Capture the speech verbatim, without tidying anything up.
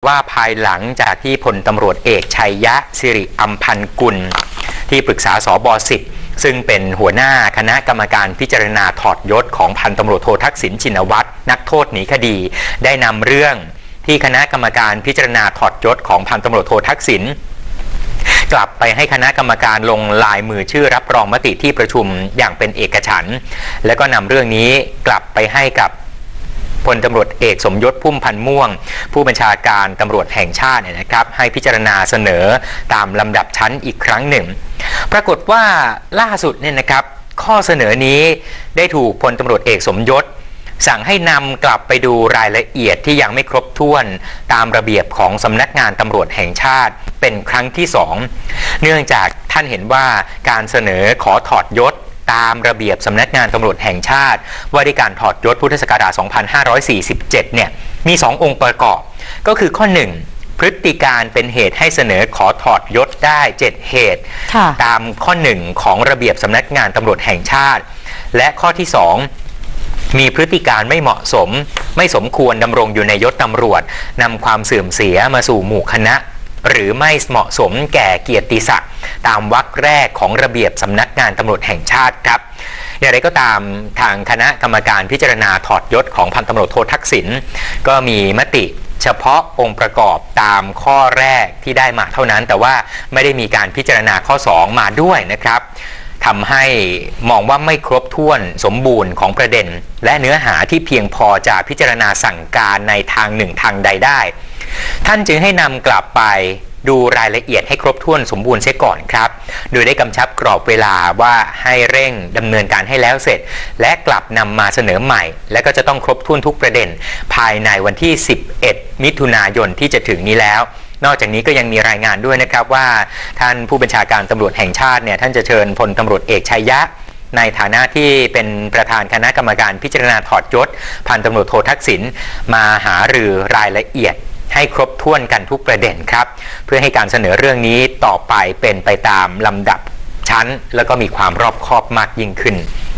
ว่าภายหลังจากที่พลตำรวจเอกชัยยะสิริอัมพันธ์กุลที่ปรึกษาสบสิบซึ่งเป็นหัวหน้าคณะกรรมการพิจารณาถอดยศของพันตำรวจโททักษิณชินวัตรนักโทษหนีคดีได้นำเรื่องที่คณะกรรมการพิจารณาถอดยศของพันตำรวจโททักษิณกลับไปให้คณะกรรมการลงลายมือชื่อรับรองมติที่ประชุมอย่างเป็นเอกฉันท์และก็นำเรื่องนี้กลับไปให้กับพลตำรวจเอกสมยศพุ่มพันธ์ม่วงผู้บัญชาการตำรวจแห่งชาติเนี่ยนะครับให้พิจารณาเสนอตามลำดับชั้นอีกครั้งหนึ่งปรากฏว่าล่าสุดเนี่ยนะครับข้อเสนอนี้ได้ถูกพลตำรวจเอกสมยศสั่งให้นำกลับไปดูรายละเอียดที่ยังไม่ครบถ้วนตามระเบียบของสำนักงานตำรวจแห่งชาติเป็นครั้งที่สองเนื่องจากท่านเห็นว่าการเสนอขอถอดยศตามระเบียบสำนักงานตำรวจแห่งชาติว่าด้วยการถอดยศพุทธศักราช สองพันห้าร้อยสี่สิบเจ็ด เนี่ยมีสององค์ประกอบก็คือข้อหนึ่งพฤติการเป็นเหตุให้เสนอขอถอดยศได้เจ็ดเหตุตามข้อหนึ่งของระเบียบสำนักงานตำรวจแห่งชาติและข้อที่สองมีพฤติการไม่เหมาะสมไม่สมควรดำรงอยู่ในยศตำรวจนำความเสื่อมเสียมาสู่หมู่คณะหรือไม่เหมาะสมแก่เกียรติศักดิ์ตามวรรคแรกของระเบียบสำนักงานตำรวจแห่งชาติครับอย่างไรก็ตามทางคณะกรรมการพิจารณาถอดยศของพันตำรวจโททักษิณก็มีมติเฉพาะองค์ประกอบตามข้อแรกที่ได้มาเท่านั้นแต่ว่าไม่ได้มีการพิจารณาข้อสองมาด้วยนะครับทำให้มองว่าไม่ครบถ้วนสมบูรณ์ของประเด็นและเนื้อหาที่เพียงพอจะพิจารณาสั่งการในทางหนึ่งทางใดได้ท่านจึงให้นำกลับไปดูรายละเอียดให้ครบถ้วนสมบูรณ์เสียก่อนครับโดยได้กำชับกรอบเวลาว่าให้เร่งดำเนินการให้แล้วเสร็จและกลับนำมาเสนอใหม่และก็จะต้องครบถ้วนทุกประเด็นภายในวันที่สิบเอ็ดมิถุนายนที่จะถึงนี้แล้วนอกจากนี้ก็ยังมีรายงานด้วยนะครับว่าท่านผู้บัญชาการตำรวจแห่งชาติเนี่ยท่านจะเชิญพลตำรวจเอกชัยยะในฐานะที่เป็นประธานคณะกรรมการพิจารณาถอดยศพันตำรวจโททักษิณมาหารือรายละเอียดให้ครบถ้วนกันทุกประเด็นครับเพื่อให้การเสนอเรื่องนี้ต่อไปเป็นไปตามลำดับชั้นแล้วก็มีความรอบคอบมากยิ่งขึ้น